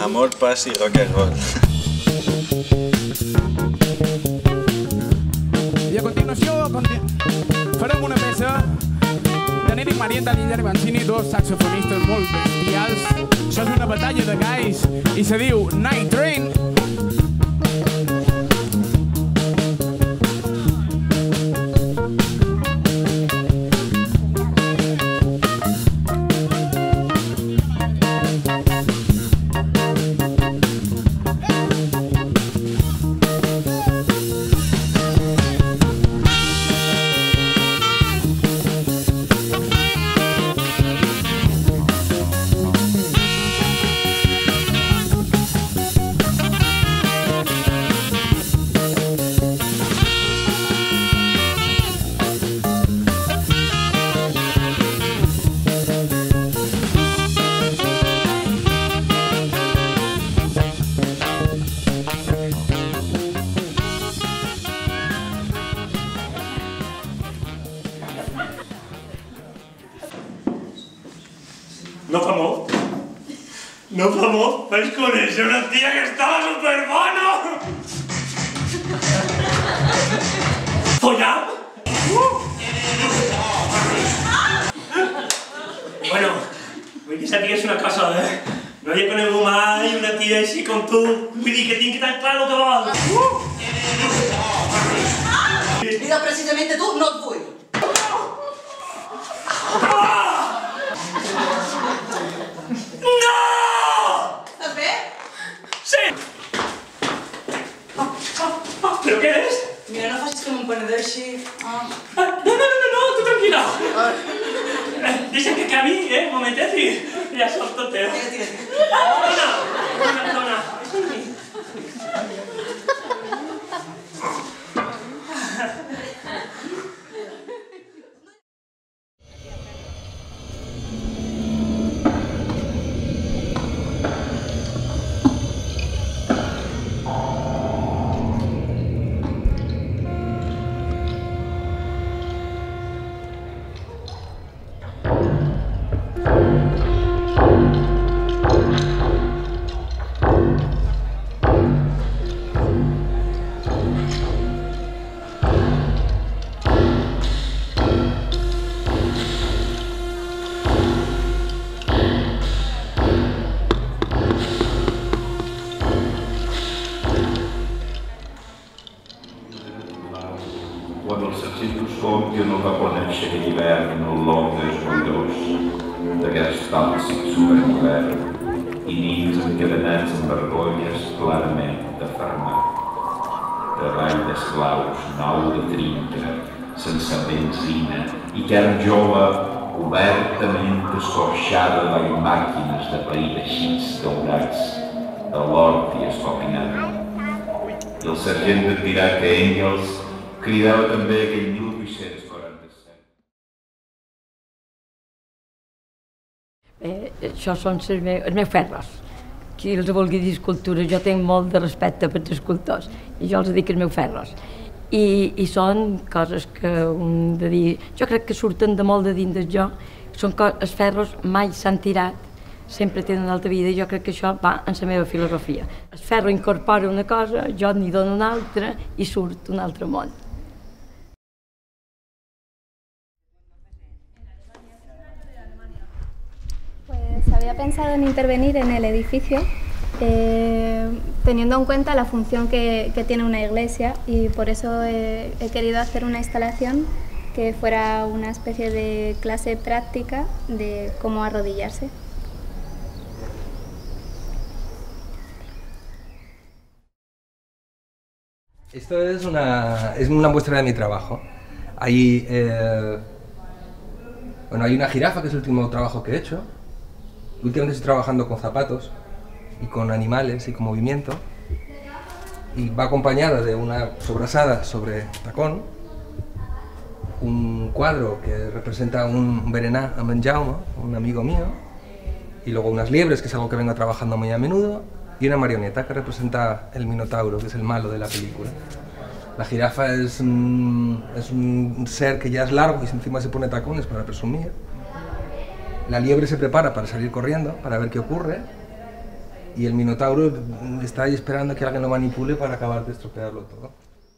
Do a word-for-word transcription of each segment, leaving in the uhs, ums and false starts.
Amor, paz i rock and roll. I a continuació farem una peça d'Enric Marieta i Guillermo Mancini, dos saxofonistes molt bestials. Això és una batalla de galls i se diu Night Train. No fa molt, no fa molt, vaig conèixer una tia que estava superbona! Follam? Bueno, vull que sàpigues una cosa, eh? No havia conegut mai una tia així com tu. Vull dir que tinc tan clar el que vol. Mira, precisamente tu no et vull. No! Estàs bé? Sí! Però què és? Mira, no facis com un panador així. No, no, no, no, tu tranquil·la. Deixa'm que acabi, eh, un momentet i ja sóc tot teu. Tira, tira, tira. Dona, dona, dona. Deixa'm aquí. Quando el Narcisos compie no va conèixer l'hivern olor desboirós d'aquest alts superhivern i nins encadenats amb vergonyes clarament d'afermat. Treball d'esclaus, nou de trinca, sense benzina i carn jove obertament escorxada davall màquines de pair eixits daurats de l'hort i escopinat. I el sergent de tirar que Engels cridava també aquell mil vuit-cents quaranta-set. Bé, això són els meus, els meus ferros. Qui els vulgui dir escultures, jo tinc molt de respecte per els escultors i jo els dic els meus ferros. I, i són coses que un de dir, jo crec que surten de molt de dins del jo, són els ferros mai s'han tirat, sempre tenen una altra vida i jo crec que això va en la meva filosofia. El ferro incorpora una cosa, jo n'hi dono una altra i surt un altre món. Pues había pensado en intervenir en el edificio eh, teniendo en cuenta la función que, que tiene una iglesia y por eso he, he querido hacer una instalación que fuera una especie de clase práctica de cómo arrodillarse. Esto es una, es una muestra de mi trabajo. Hay, eh, bueno, hay una jirafa, que es el último trabajo que he hecho. Últimamente estoy trabajando con zapatos y con animales y con movimiento. Y va acompañada de una sobrasada sobre tacón, un cuadro que representa un berenar a en Jaume, un amigo mío, y luego unas liebres, que es algo que vengo trabajando muy a menudo, y una marioneta que representa el Minotauro, que es el malo de la película. La jirafa es un, es un ser que ya es largo y encima se pone tacones para presumir. La liebre se prepara para salir corriendo, para ver qué ocurre. y el Minotauro está ahí esperando a que alguien lo manipule para acabar de estropearlo todo.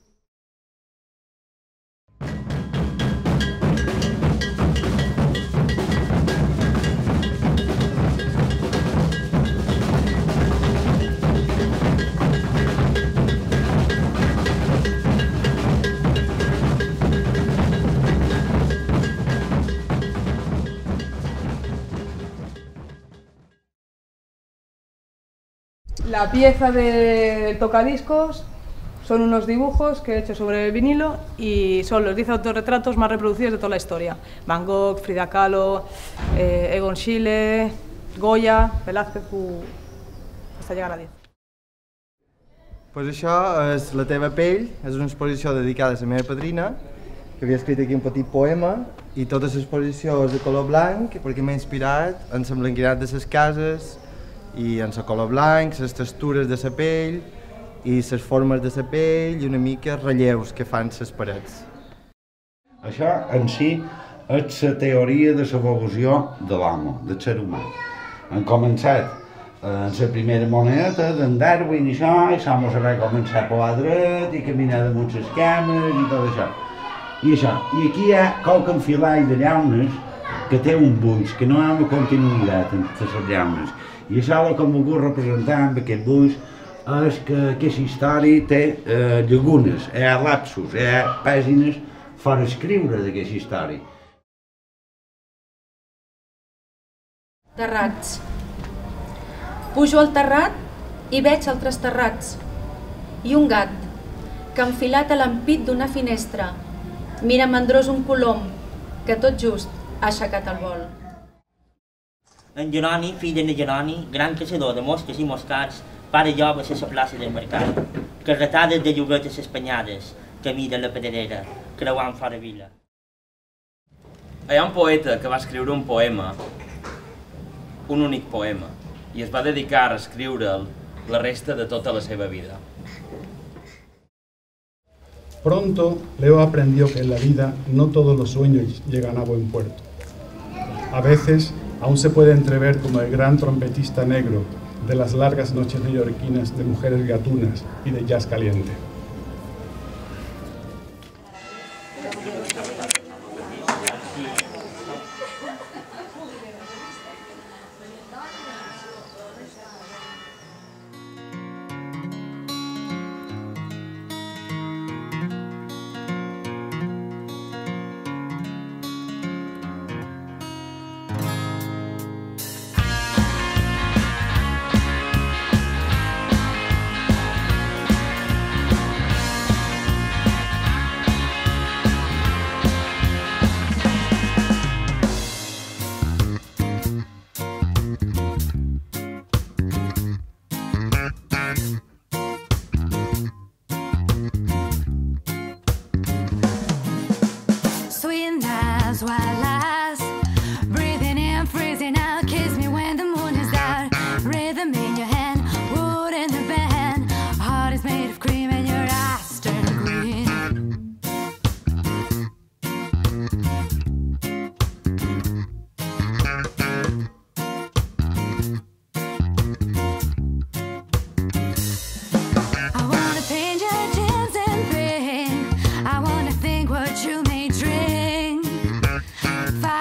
La pieza del tocadiscos son unos dibujos que he hecho sobre el vinilo y son los diez autorretratos más reproducidos de toda la historia. Van Gogh, Frida Kahlo, eh, Egon Schiele, Goya, Velázquez, uh, hasta llegar a diez. Pues això és La teva pell, és una exposició dedicada a la meva padrina, que havia escrit aquí un petit poema, i tota l'exposició és de color blanc perquè m'ha inspirat en l'emblanquinat de les cases i en el color blanc, les textures de la pell i les formes de la pell i una mica relleus que fan les parets. Això en si és la teoria de l'evolució de l'home, del ser humà. Han començat en la primera moneda d'en Darwin i això, i l'home se va començar a poar dret i caminar damunt les cames i tot això. I això, i aquí hi ha qualque enfilall de llaunes que té un buix, que no hi ha una continuïtat entre les llaunes. I això el que hem volgut representar amb aquest buix és que aquesta història té eh, llagunes, hi ha lapsos, hi ha pàgines per escriure d'aquesta història. Terrats. Pujo al terrat i veig altres terrats. I un gat, que enfilat a l'ampit d'una finestra, mira mandrós un colom, que tot just ha aixecat el vol. En Jeroni, fill de Jeroni, gran caçador de mosques i moscats, pare jove a la plaça del mercat, carretades de lloguetes espanyades, camí de la Pedrera, creuant fora vila. Hi ha un poeta que va escriure un poema, un únic poema, i es va dedicar a escriure'l la resta de tota la seva vida. Pronto, Leo aprendió que en la vida no todos los sueños llegan a buen puerto. A veces, aún se puede entrever como el gran trompetista negro de las largas noches neoyorquinas de mujeres gatunas y de jazz caliente. Five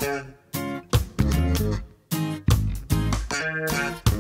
Thank you.